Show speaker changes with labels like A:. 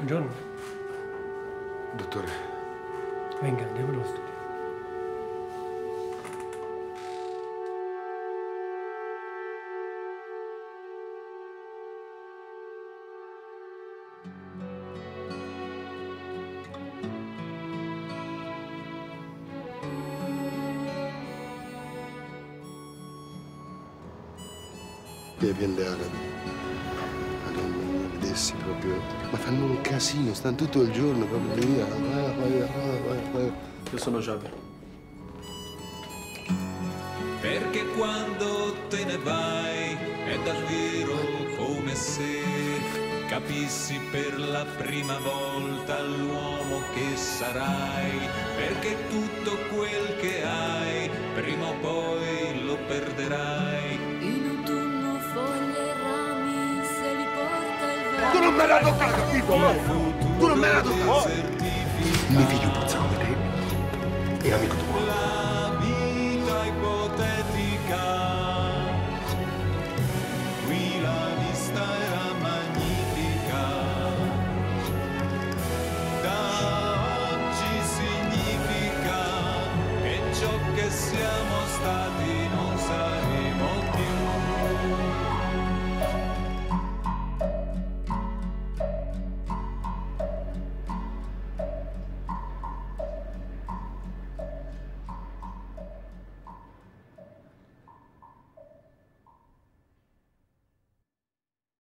A: Buongiorno.
B: Dottore.
A: Venga, andiamo allo studio.
B: Devi andare. Ma non vedessi proprio. Ma fanno un casino, stanno tutto il giorno proprio lì. Vai.
C: Io sono Javier.
D: Perché quando te ne vai è davvero come se capissi per la prima volta l'uomo che sarai, perché tutto quel che hai prima o poi lo perderai.
E: In autunno foglie e rami se li porta il vento.
B: Tu non me l'hai toccato, capito? Tu non me l'hai toccato. Mio figlio puzza come te. È amico tuo.